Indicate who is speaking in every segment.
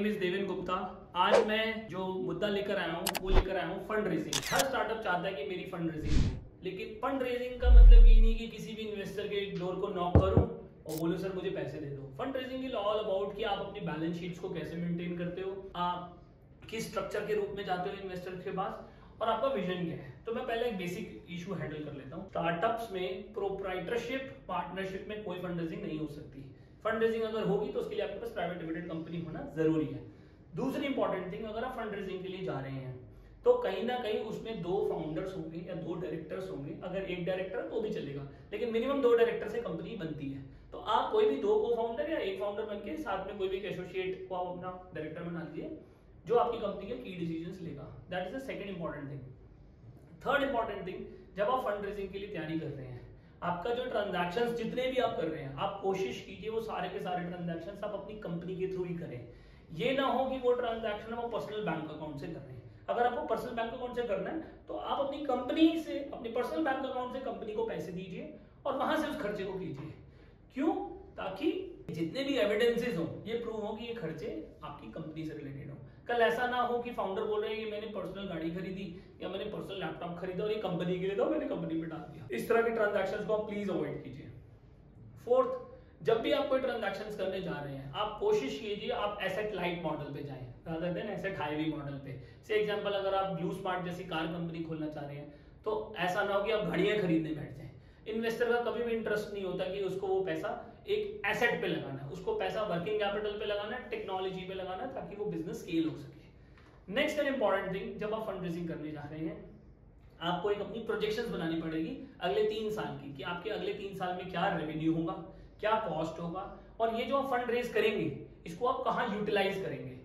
Speaker 1: Name is Deven Gupta. आज मैं जो मुद्दा लेकर आया हूँ वो लेकर आया हूँ फंड रेजिंग। हर स्टार्टअप चाहता है कि मेरी फंड रेजिंग हो, लेकिन फंड रेजिंग का मतलब ये नहीं कि किसी भी इन्वेस्टर के डोर को नॉक करूं और बोलो सर मुझे पैसे दे दो। Fund raising is all about कि आप अपनी बैलेंस शीट्स को कैसे मेंटेन करते हो, आप किस स्ट्रक्चर के रूप में जाते हो इन्वेस्टर के पास और आपका विजन क्या है। तो मैं पहले एक बेसिक इशू हैंडल कर लेता हूँ। स्टार्टअप्स में प्रोप्राइटरशिप पार्टनरशिप में कोई फंड रेजिंग नहीं हो सकती। फंड रेजिंग अगर होगी तो उसके लिए आपके पास प्राइवेट लिमिटेड कंपनी होना जरूरी है। दूसरी इंपॉर्टेंट थिंग, अगर आप फंड रेजिंग के लिए जा रहे हैं तो कहीं ना कहीं उसमें 2 फाउंडर्स होंगे या 2 डायरेक्टर्स होंगे। अगर एक डायरेक्टर तो भी चलेगा, लेकिन मिनिमम 2 डायरेक्टर से कंपनी बनती है। तो आप कोई भी 2 को फाउंडर या एक फाउंडर बन के साथ में कोई भी एसोसिएट को आप अपना डायरेक्टर बना लीजिए जो आपकी कंपनी के की डिसीजंस लेगा। That is the second important thing. Third important thing, जब आप फंड रेजिंग के लिए तैयारी कर रहे हैं, आपका जो ट्रांजैक्शंस जितने भी आप कर रहे हैं, आप कोशिश कीजिए वो सारे के सारे ट्रांजैक्शंस आप अपनी कंपनी के थ्रू ही करें। ये ना हो कि वो ट्रांजैक्शन वो पर्सनल बैंक अकाउंट से कर रहे हैं। अगर आपको पर्सनल बैंक अकाउंट से करना है तो आप अपनी कंपनी से, अपनी पर्सनल बैंक अकाउंट से कंपनी को पैसे दीजिए और वहां से उस खर्चे को कीजिए। क्यों? ताकि जितने भी एविडेंसेस हो ये प्रूव हो कि ये खर्चे आपकी कंपनी से रिलेटेड हो। कल ऐसा ना हो कि फाउंडर बोल रहे हैं कि मैंने पर्सनल गाड़ी खरीदी या मैंने पर्सनल लैपटॉप खरीदा और ये कंपनी के लिए था, मैंने कंपनी पे डाल दिया। इस तरह के ट्रांजैक्शंस को आप प्लीज अवॉइड कीजिए। फोर्थ, जब भी आप कोई ट्रांजैक्शंस करने जा रहे हैं, आप कोशिश कीजिए आप एसेट लाइट मॉडल पे जाएं rather than asset heavy model पे। से एग्जांपल, अगर आप ब्लू स्मार्ट जैसी कार कंपनी खोलना चाह रहे हैं तो ऐसा ना हो कि आप घड़ियां खरीदने बैठ जाएं। इन्वेस्टर का कभी भी इंटरेस्ट नहीं होता कि उसको वो पैसा एक एसेट पे लगाना है, उसको पैसा वर्किंग कैपिटल पे लगाना है, टेक्नोलॉजी पे लगाना है, ताकि वो बिजनेस स्केल हो सके। नेक्स्ट एंड इंपॉर्टेंट थिंग, जब आप फंड रेजिंग करने जा रहे हैं आपको एक अपनी प्रोजेक्शंस बनानी पड़ेगी अगले 3 साल की, कि आपके अगले 3 साल में क्या रेवेन्यू होगा, क्या कॉस्ट होगा और ये जो आप फंड रेज करेंगे इसको आप कहां यूटिलाइज करेंगे।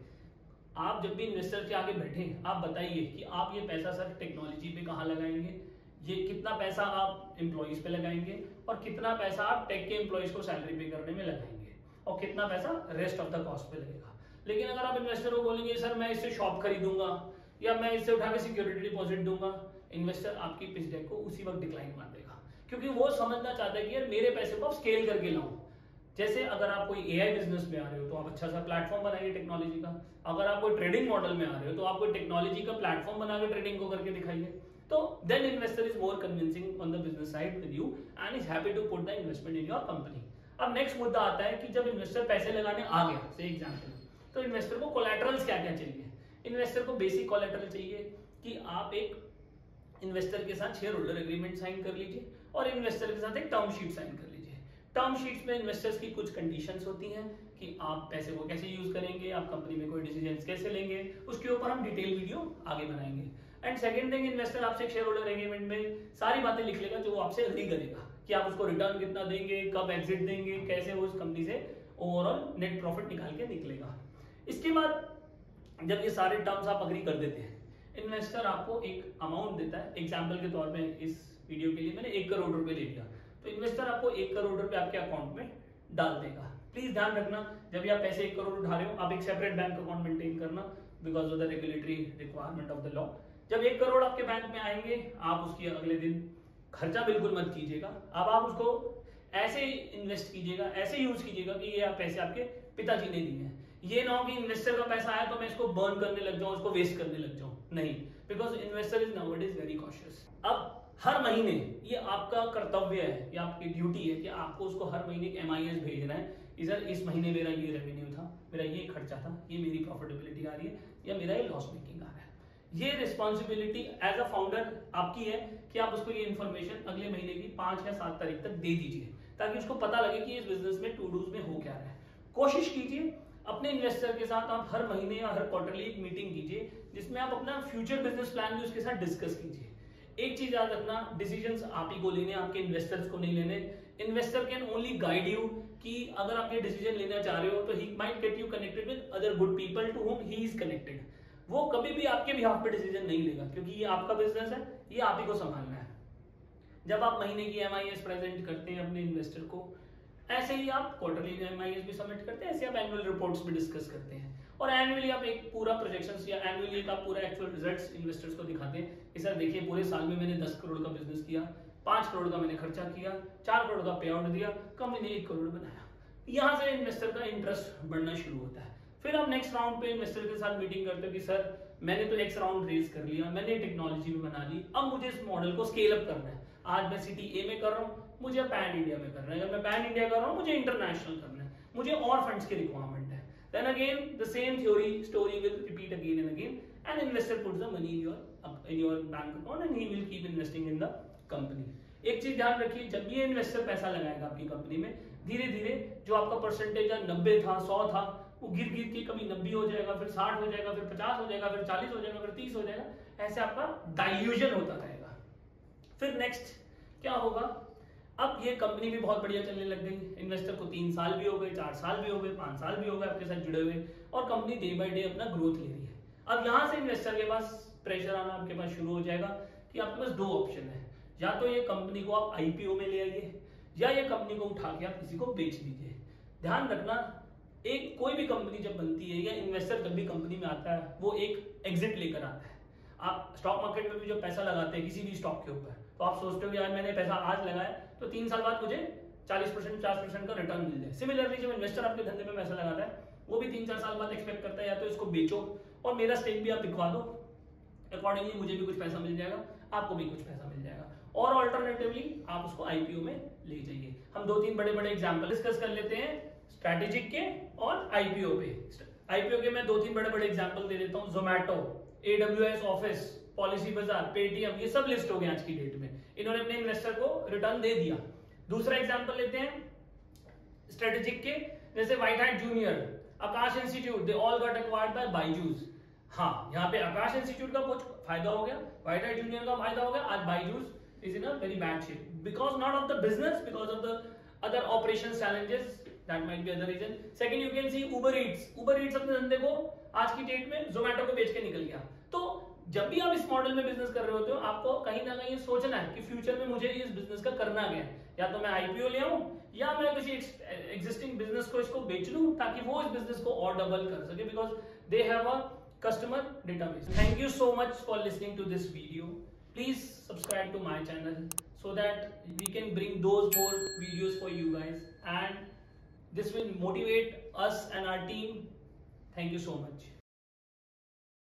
Speaker 1: आप जब भी इन्वेस्टर के आगे बैठे आप बताइए कि आप ये पैसा सर टेक्नोलॉजी पे कहां लगाएंगे, ये कितना पैसा आप एम्प्लॉइज पे लगाएंगे और कितना पैसा आप टेक के एम्प्लॉइज को सैलरी पे करने में लगाएंगे और कितना पैसा रेस्ट ऑफ द कॉस्ट पे लगेगा। लेकिन अगर आप इन्वेस्टर को बोलेंगे सर मैं इससे शॉप खरीदूंगा या मैं इससे उठा के सिक्योरिटी डिपॉजिट दूंगा, इन्वेस्टर आपकी पिच डेक को उसी वक्त डिक्लाइन मार देगा, क्योंकि वो समझना चाहता है कि यार मेरे पैसे को आप स्केल करके लाओ। जैसे अगर आप कोई एआई बिजनेस में आ रहे हो तो आप अच्छा सा प्लेटफॉर्म बनाइए टेक्नोलॉजी का। अगर आप कोई ट्रेडिंग मॉडल में आ रहे हो तो आप कोई टेक्नोलॉजी का प्लेटफॉर्म बना के ट्रेडिंग को करके दिखाइए। तो then investor is more convincing on the business side with you and is happy to put the investment in your company। अब नेक्स्ट मुद्दा आता है कि जब इन्वेस्टर पैसे लगाने आ गया, से एग्जांपल, तो इन्वेस्टर को कोलैटरल्स क्या क्या चाहिए। इन्वेस्टर को बेसिक कोलैटरल चाहिए कि आप एक इन्वेस्टर के साथ शेयर होल्डर एग्रीमेंट साइन कर लीजिए और इन्वेस्टर के साथ एक टर्म शीट साइन कर लीजिए। टर्म शीट्स में इन्वेस्टर्स की कुछ कंडीशंस होती हैं कि आप पैसे को कैसे यूज करेंगे, आप कंपनी में कोई डिसीजंस कैसे लेंगे, उसके ऊपर हम डिटेल वीडियो आगे बनाएंगे। एंड सेकंड थिंग, इन्वेस्टर आपसे शेयर होल्डर एग्रीमेंट में सारी बातें लिख लेगा जो वो आपसे एग्री करेगा कि आप उसको रिटर्न कितना देंगे, कब एग्जिट देंगे, कैसे वो उस कंपनी से ओवरऑल नेट प्रॉफिट निकाल के निकलेगा। इसके बाद जब ये सारे टर्म्स आप अग्री कर देते हैं, इन्वेस्टर आपको एक अमाउंट देता है। एग्जाम्पल के तौर पे इस वीडियो के लिए मैंने 1 करोड़ रुपए ले लिया, तो इन्वेस्टर आपको 1 करोड़ रुपए आपके अकाउंट में डाल देगा। प्लीज ध्यान रखना, जब भी आप पैसे 1 करोड़ उठा रहे हो आप एक सेपरेट बैंक अकाउंट मेंटेन करना because of the regulatory requirement of the law. जब 1 करोड़ आपके बैंक में आएंगे आप उसकी अगले दिन खर्चा बिल्कुल मत कीजिएगा। अब आप उसको ऐसे इन्वेस्ट कीजिएगा, ऐसे यूज कीजिएगा कि ये पैसे आपके पिताजी ने दिए हैं। ये ना हो कि इन्वेस्टर का पैसा आया तो मैं इसको बर्न करने लग जाऊं, उसको वेस्ट करने लग जाऊं, नहीं, because investor is nowadays very cautious. अब हर महीने ये आपका कर्तव्य है या आपकी ड्यूटी है कि आपको उसको हर महीने MIS भेजना है कि सर इस महीने मेरा ये रेवेन्यू था, मेरा ये खर्चा था, ये मेरी प्रॉफिटेबिलिटी आ रही है या मेरा ये लॉस मेकिंग आ रहा है। ये रिस्पॉन्सिबिलिटी एज अ फाउंडर आपकी है कि आप उसको ये इन्फॉर्मेशन अगले महीने की 5 या 7 तारीख तक दे दीजिए, ताकि उसको पता लगे कि इस बिजनेस में टू डूज में हो क्या रहा है। कोशिश कीजिए अपने इन्वेस्टर के साथ आप हर महीने या हर क्वार्टरली एक मीटिंग कीजिए जिसमें आप अपना फ्यूचर बिजनेस प्लान भी उसके साथ डिस्कस कीजिए। एक चीज याद रखना, डिसीजंस आप ही को लेने, आपके इन्वेस्टर्स को नहीं लेने। Investor can only guide you कि अगर आप ये डिसीजन लेना चाह रहे हो तो he might get you connected with other good people to whom he is connected. वो कभी भी आपके बिहाफ पे डिसीजन नहीं लेगा, क्योंकि ये आपका बिजनेस है, ये आप ही को संभालना है। जब आप महीने की MIS प्रेजेंट करते हैं अपने इन्वेस्टर को, ऐसे ही आप क्वार्टरली MIS भी सबमिट करते हैं, ऐसे आप एनुअल रिपोर्ट्स भी डिस्कस करते हैं और एनुअली आप एक पूरा प्रोजेक्शंस या एनुअली एक आप पूरा एक्चुअल रिजल्ट्स इन्वेस्टर्स को दिखाते हैं कि सर देखिए पूरे साल में मैंने 10 करोड़ का बिजनेस किया, 5 करोड़ का मैंने खर्चा किया, 4 करोड़ का पे आउट दिया, कंपनी ने 1 करोड़ बनाया। यहां से इन्वेस्टर का इंटरेस्ट बढ़ना शुरू होता है। फिर आप नेक्स्ट राउंड पे इन्वेस्टर के साथ मीटिंग करते हो कि सर मैंने तो एक्स राउंड रेज कर लिया, मैंने टेक्नोलॉजी भी बना ली, अब मुझे इस मॉडल को स्केल अप करना है। आज मैं सिटी ए में कर रहा हूँ, मुझे पैन इंडिया में करना है, अगर मैं पैन इंडिया कर रहा हूँ मुझे इंटरनेशनल करना है, मुझे और फंड्स की रिक्वायरमेंट है। Then again the same story will repeat again and again, and investor puts the money in your bank account and he will keep investing in the company. एक चीज ध्यान रखिए, जब ये इन्वेस्टर पैसा लगाएगा आपकी कंपनी में, धीरे धीरे जो आपका परसेंटेज 90 था 100 था, वो गिर गिर के कभी 90 हो जाएगा, फिर 60 हो जाएगा, फिर 50 हो जाएगा, फिर 40 हो जाएगा, फिर 30 हो जाएगा, ऐसे आपका डाइल्यूजन होता रहेगा। फिर नेक्स्ट क्या होगा, अब ये कंपनी भी बहुत बढ़िया चलने लग गई, इन्वेस्टर को 3 साल भी हो गए, 4 साल भी हो गए, 5 साल भी हो गए आपके साथ जुड़े हुए, और कंपनी डे बाय डे अपना ग्रोथ ले रही है। अब यहाँ से इन्वेस्टर के पास प्रेशर आना आपके पास शुरू हो जाएगा कि आपके पास 2 ऑप्शन है, या तो ये कंपनी को आप आईपीओ में ले आइए, या ये कंपनी को उठा के आप किसी को बेच दीजिए। ध्यान रखना, एक कोई भी कंपनी जब बनती है या इन्वेस्टर जब भी कंपनी में आता है, वो एक एग्जिट लेकर आता है। आप स्टॉक मार्केट में भी जब पैसा लगाते हैं किसी भी स्टॉक के ऊपर, तो आप सोचते हो कि यार मैंने पैसा आज लगाया तो 3 साल बाद मुझे 40% 50% का रिटर्न मिल जाए। सिमिलरली जब इन्वेस्टर आपके धंधे में पैसा लगाता है, वो भी 3-4 साल बाद एक्सपेक्ट करता है या तो इसको बेचो और मेरा स्टेक भी आप दिखवा दो, अकॉर्डिंगली मुझे भी कुछ पैसा मिल जाएगा, आपको भी कुछ पैसा मिल जाएगा, और ऑल्टरनेटिवली आप उसको आईपीओ में ले जाइए। हम 2-3 बड़े एग्जाम्पल डिस्कस कर लेते हैं स्ट्रैटेजिक के और आईपीओ पे। आईपीओ के मैं 2-3 बड़े एग्जाम्पल दे देता हूँ। Zomato, AWS office, Policybazaar, Paytm, ये सब लिस्ट हो गए आज की डेट में, इन्होंने अपने इन्वेस्टर को रिटर्न दे दिया। दूसरा एग्जांपल लेते हैं स्ट्रेटेजिक के, जैसे WhiteHat Junior, Aakash Institute, they all got acquired by Byju's. हाँ, यहाँ पे आकाश इंस्टीट्यूट का कुछ फायदा हो गया, व्हाइट हैट जूनियर का फायदा हो गया, आज Byju's is in a very bad shape because not of the business, because of the other operation challenges, that might be other reason. Second, you can see Uber Eats अपने धंधे को आज की डेट में जोमैटो को बेच के निकल गया। तो जब भी आप इस मॉडल में बिजनेस कर रहे होते हो, आपको कहीं ना कहीं सोचना है कि फ्यूचर में मुझे इस बिजनेस का करना क्या है, या तो मैं आईपीओ ले आऊं या मैं किसी एग्जिस्टिंग बिजनेस को इसको बेच लूं ताकि वो इस बिजनेस को और डबल कर सके, because they have a customer database. Thank you so much for listening to this video. Please subscribe to my channel so that we can bring those more videos for you guys, and this will motivate us and our team. Thank you so much.